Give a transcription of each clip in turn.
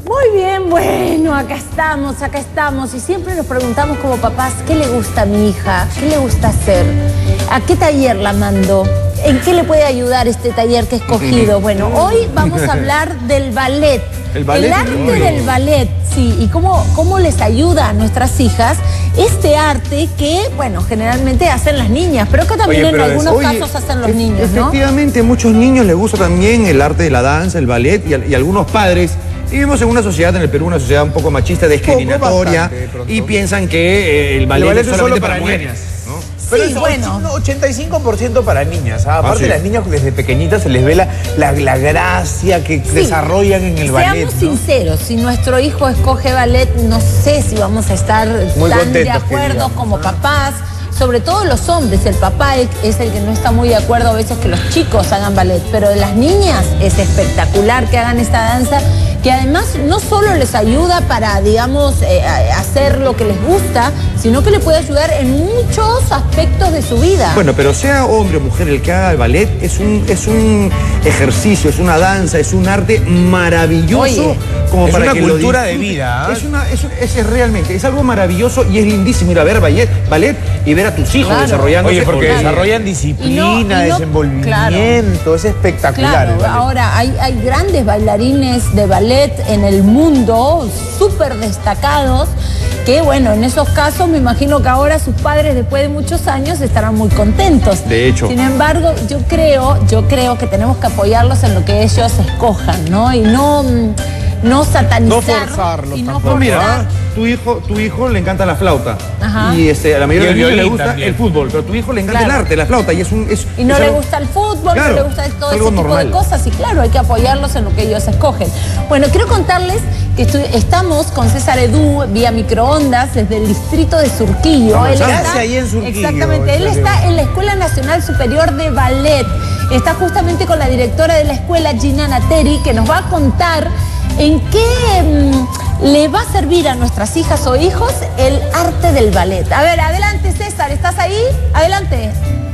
Muy bien, bueno, acá estamos y siempre nos preguntamos como papás, ¿qué le gusta a mi hija? ¿Qué le gusta hacer? ¿A qué taller la mando? ¿En qué le puede ayudar este taller que he escogido? Bueno, hoy vamos a hablar del ballet. El arte del ballet, sí, y cómo les ayuda a nuestras hijas este arte que, bueno, generalmente hacen las niñas, pero que también en algunos casos hacen los niños, ¿no? Efectivamente, a muchos niños les gusta también el arte de la danza, el ballet, y algunos padres. Vivimos en una sociedad, en el Perú, una sociedad un poco machista, discriminatoria, y piensan que el ballet es solamente para niñas, ¿no? Pero sí, es bueno. 85% para niñas. Aparte, sí, las niñas desde pequeñitas se les ve la gracia que desarrollan en el ballet. Seamos sinceros, si nuestro hijo escoge ballet, no sé si vamos a estar muy tan contentos, de acuerdo como papás. Sobre todo los hombres, el papá es el que no está muy de acuerdo a veces que los chicos hagan ballet, pero de las niñas es espectacular que hagan esta danza, que además no solo les ayuda para, digamos, hacer lo que les gusta, sino que le puede ayudar en muchos aspectos de su vida. Bueno, pero sea hombre o mujer el que haga el ballet, es un ejercicio, es una danza, es un arte maravilloso. Oye, como es para una que cultura de vida. Realmente, es algo maravilloso y es lindísimo ir a ver ballet y ver a tus hijos desarrollándose. Oye, porque desarrollan disciplina, desenvolvimiento, claro. es espectacular. Claro, ahora hay grandes bailarines de ballet en el mundo, súper destacados, que bueno, en esos casos me imagino que ahora sus padres después de muchos años estarán muy contentos. De hecho. Sin embargo, yo creo que tenemos que apoyarlos en lo que ellos escojan, ¿no? Y no satanizar. No forzarlos y no tampoco. No, mira, tu hijo le encanta la flauta. Ajá. Y a la mayoría de los niños le gusta también el fútbol, pero a tu hijo le encanta el arte, la flauta. Y no le gusta el fútbol, claro, no le gusta todo ese tipo normal de cosas. Y claro, hay que apoyarlos en lo que ellos escogen. Bueno, quiero contarles que estamos con César Edu vía microondas desde el distrito de Surquillo. ¿Qué hace ahí en Surquillo? Exactamente, él está en la Escuela Nacional Superior de Ballet. Está justamente con la directora de la escuela, Gina Nateri, que nos va a contar en qué le va a servir a nuestras hijas o hijos el arte del ballet. A ver, adelante César, ¿estás ahí? Adelante.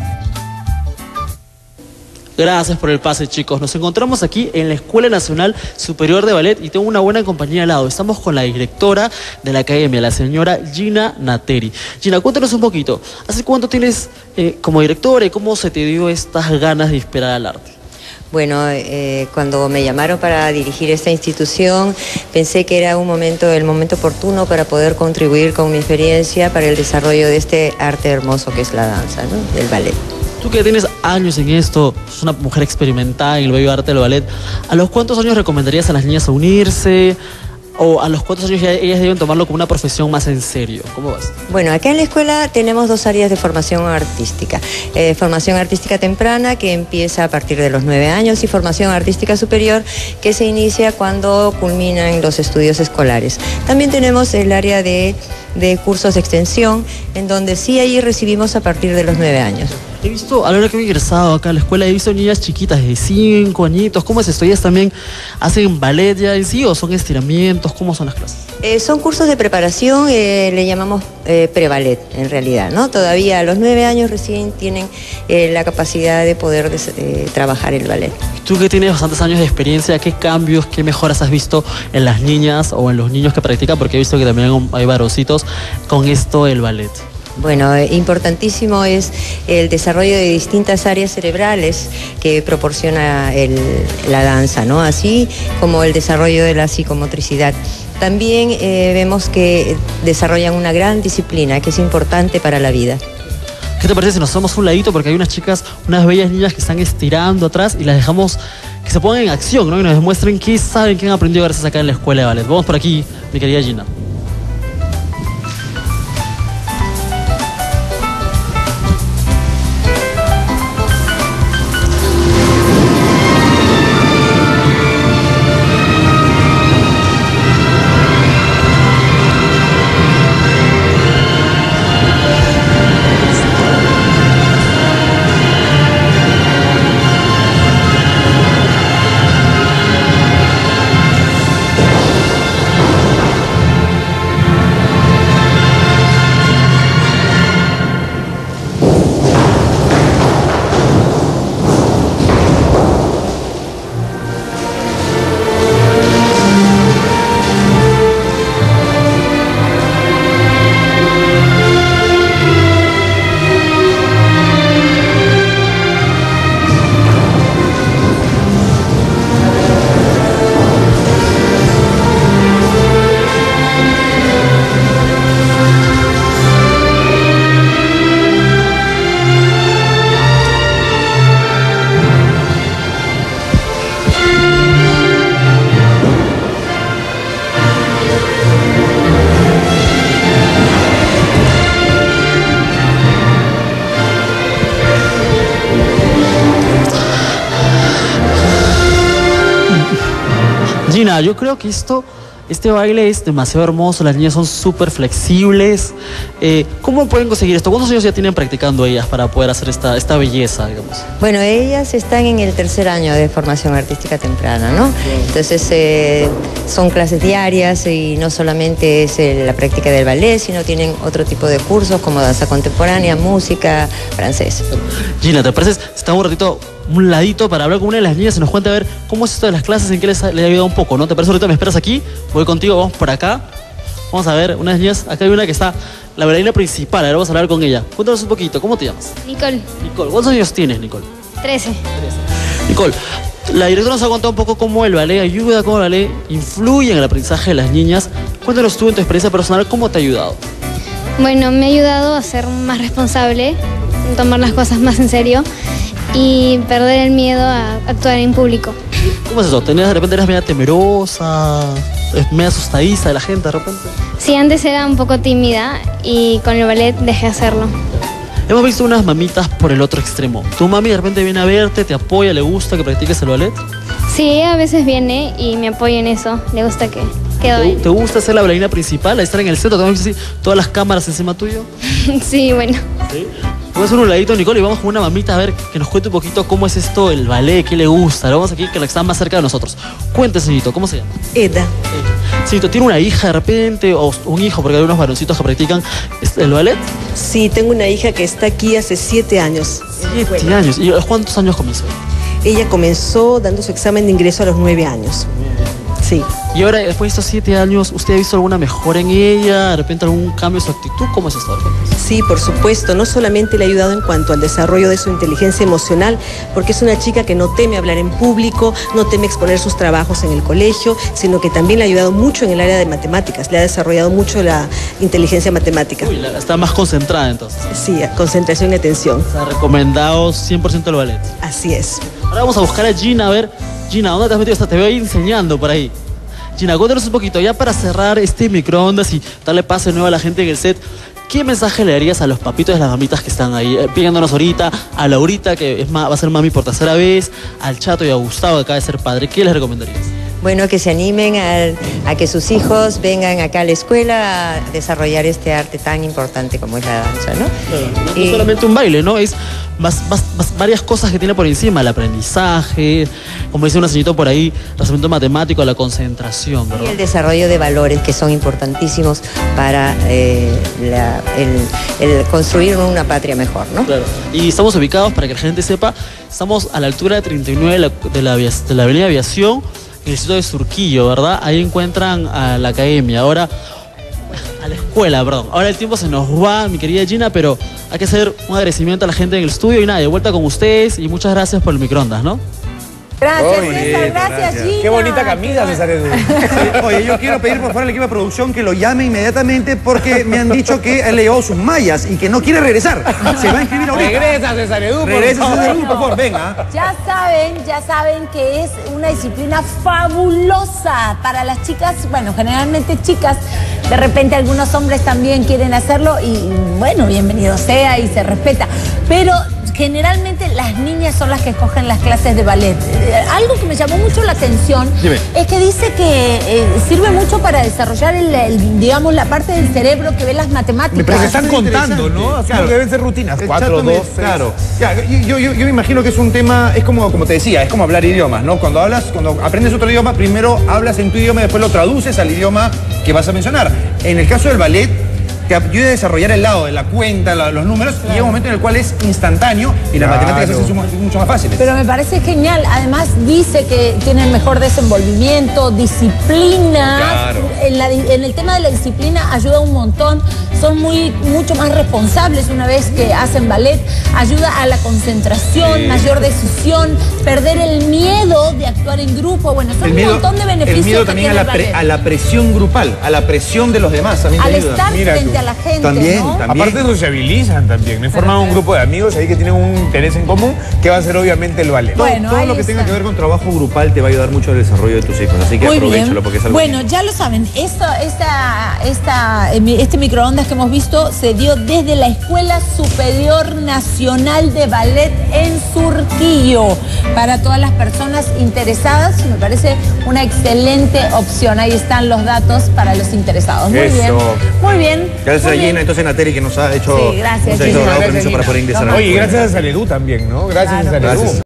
Gracias por el pase, chicos. Nos encontramos aquí en la Escuela Nacional Superior de Ballet y tengo una buena compañía al lado. Estamos con la directora de la academia, la señora Gina Nateri. Gina, cuéntanos un poquito. ¿Hace cuánto tienes como directora y cómo se te dio estas ganas de inspirar al arte? Bueno, cuando me llamaron para dirigir esta institución, pensé que era el momento oportuno para poder contribuir con mi experiencia para el desarrollo de este arte hermoso que es la danza, ¿no? Del ballet. Tú que tienes años en esto, sos una mujer experimentada en el bello arte del ballet, ¿a los cuántos años recomendarías a las niñas a unirse? ¿O a los cuántos años ya ellas deben tomarlo como una profesión más en serio? ¿Cómo vas? Bueno, acá en la escuela tenemos dos áreas de formación artística. Formación artística temprana, que empieza a partir de los 9 años, y formación artística superior, que se inicia cuando culminan los estudios escolares. También tenemos el área de cursos de extensión, en donde sí ahí recibimos a partir de los 9 años. He visto, a la hora que me he ingresado acá a la escuela, he visto niñas chiquitas de 5 añitos. ¿Cómo es esto? ¿Ellas también hacen ballet ya en sí o son estiramientos? ¿Cómo son las clases? Son cursos de preparación, le llamamos pre-ballet en realidad, ¿no? Todavía a los 9 años recién tienen la capacidad de poder trabajar el ballet. Tú que tienes bastantes años de experiencia, ¿qué cambios, qué mejoras has visto en las niñas o en los niños que practican? Porque he visto que también hay varoncitos con esto del ballet. Bueno, importantísimo es el desarrollo de distintas áreas cerebrales que proporciona la danza, ¿no? Así como el desarrollo de la psicomotricidad. También vemos que desarrollan una gran disciplina que es importante para la vida. ¿Qué te parece si nos hacemos un ladito? Porque hay unas chicas, unas bellas niñas que están estirando atrás y las dejamos que se pongan en acción, ¿no? Y nos demuestren qué saben, qué han aprendido gracias acá en la escuela de ballet. Vamos por aquí, mi querida Gina. Gina, yo creo que este baile es demasiado hermoso, las niñas son súper flexibles. ¿Cómo pueden conseguir esto? ¿Cuántos años ya tienen practicando ellas para poder hacer esta belleza, digamos? Bueno, ellas están en el 3er año de formación artística temprana, ¿no? Entonces son clases diarias y no solamente es la práctica del ballet, sino tienen otro tipo de cursos como danza contemporánea, música, francés. Gina, ¿te parece? Estamos un ratito, un ladito para hablar con una de las niñas y nos cuente a ver cómo es esto de las clases, en qué les ha ayudado un poco, ¿no? ¿Te parece? Ahorita me esperas aquí, voy contigo, vamos por acá. Vamos a ver, unas niñas, acá hay una que está, la bailarina principal, ahora vamos a hablar con ella. Cuéntanos un poquito, ¿cómo te llamas? Nicole. Nicole, ¿cuántos años tienes, Nicole? 13. Nicole, la directora nos ha contado un poco cómo el ballet ayuda, cómo el ballet influye en el aprendizaje de las niñas. Cuéntanos tú en tu experiencia personal, ¿cómo te ha ayudado? Bueno, me ha ayudado a ser más responsable, tomar las cosas más en serio y perder el miedo a actuar en público. ¿Cómo es eso? ¿De repente eras media temerosa, media asustadiza de la gente de repente? Sí, antes era un poco tímida y con el ballet dejé de hacerlo. Hemos visto unas mamitas por el otro extremo. ¿Tu mami de repente viene a verte, te apoya, le gusta que practiques el ballet? Sí, a veces viene y me apoya en eso, le gusta que doy. ¿Te gusta ser la bailarina principal, estar en el centro, todas las cámaras encima tuyo? Sí, bueno. ¿Sí? Vamos a hacer un ladito, Nicole, y vamos con una mamita a ver que nos cuente un poquito cómo es esto, el ballet, qué le gusta. Lo vamos aquí, que la está más cerca de nosotros. Cuéntese, señorito, ¿cómo se llama? Eda. Señorito, ¿tiene una hija de repente o un hijo? Porque hay unos varoncitos que practican el ballet. Sí, tengo una hija que está aquí hace 7 años. 7 años. ¿Y cuántos años comenzó? Ella comenzó dando su examen de ingreso a los 9 años. Sí. Y ahora, después de estos 7 años, ¿usted ha visto alguna mejora en ella? ¿De repente algún cambio en su actitud? ¿Cómo es esto? Sí, por supuesto. No solamente le ha ayudado en cuanto al desarrollo de su inteligencia emocional, porque es una chica que no teme hablar en público, no teme exponer sus trabajos en el colegio, sino que también le ha ayudado mucho en el área de matemáticas. Le ha desarrollado mucho la inteligencia matemática. Uy, está más concentrada entonces. Sí, concentración y atención. O sea, recomendado 100% el ballet. Así es. Ahora vamos a buscar a Gina, a ver. Gina, ¿dónde te has metido? Te veo ahí enseñando por ahí. Gina, cuéntanos un poquito, ya para cerrar este microondas y darle paso de nuevo a la gente en el set, ¿qué mensaje le darías a los papitos y las mamitas que están ahí pidiéndonos ahorita, a Laurita, que va a ser mami por 3.ª vez, al Chato y a Gustavo, que acaba de ser padre? ¿Qué les recomendarías? Bueno, que se animen a que sus hijos vengan acá a la escuela a desarrollar este arte tan importante como es la danza, ¿no? Claro, no solamente un baile, ¿no? Es varias cosas que tiene por encima, el aprendizaje, como dice una señorita por ahí, el razonamiento matemático, la concentración, ¿verdad? Y el desarrollo de valores que son importantísimos para el construir una patria mejor, ¿no? Claro. Y estamos ubicados, para que la gente sepa, estamos a la altura de 39 de la avenida Aviación, en el sitio de Surquillo, ¿verdad? Ahí encuentran a la academia. Ahora, a la escuela, perdón. Ahora el tiempo se nos va, mi querida Gina, pero hay que hacer un agradecimiento a la gente en el estudio y nada, de vuelta con ustedes y muchas gracias por el microondas, ¿no? Gracias, César, gracias, Gina. Qué bonita camisa, César Edu. Sí, oye, yo quiero pedir por favor al equipo de producción que lo llame inmediatamente porque me han dicho que él le llevó sus mallas y que no quiere regresar. Se va a inscribir ahorita. Regresa, César Edu, Regresa, César Edu, por favor, venga. Ya saben que es una disciplina fabulosa para las chicas, bueno, generalmente chicas, de repente algunos hombres también quieren hacerlo y bueno, bienvenido sea y se respeta, pero generalmente las niñas son las que escogen las clases de ballet. Algo que me llamó mucho la atención es que dice que sirve mucho para desarrollar digamos, la parte del cerebro que ve las matemáticas. Pero se están contando, ¿no? Claro, deben ser rutinas. 4, 2, 6. Claro. Yo me imagino que es un tema, es como te decía, es como hablar idiomas, ¿no? Cuando aprendes otro idioma, primero hablas en tu idioma y después lo traduces al idioma que vas a mencionar. En el caso del ballet, te ayuda a desarrollar el lado de la cuenta, los números, y llega un momento en el cual es instantáneo y las matemáticas se hacen mucho más fáciles. Pero me parece genial. Además dice que tienen mejor desenvolvimiento, disciplina. Claro. En el tema de la disciplina ayuda un montón. Son mucho más responsables una vez que hacen ballet. Ayuda a la concentración, mayor decisión, perder el miedo de actuar en grupo. Bueno, son un montón de beneficios. El miedo también a la presión grupal, a la presión de los demás. También al estar frente frente a la gente, También, ¿no? también. Aparte sociabilizan también, ¿no? Forman un grupo de amigos ahí que tienen un interés en común, que va a ser obviamente el ballet. Bueno, Todo lo que tenga que ver con trabajo grupal te va a ayudar mucho al desarrollo de tus hijos, así que Muy bien. aprovéchalo porque es algo Bueno, ya lo saben, este microondas que hemos visto se dio desde la Escuela Superior Nacional de Ballet en Surquillo. Para todas las personas interesadas, me parece una excelente opción. Ahí están los datos para los interesados. Muy Eso. bien, muy bien. Gracias muy a Gina, bien. entonces Nateri, que nos ha hecho, Sí, gracias, nos ha Gina. dado Gracias, permiso Gina. para poder ingresar. Oye, gracias a Saledú también, ¿no? Gracias a Saledú. Gracias.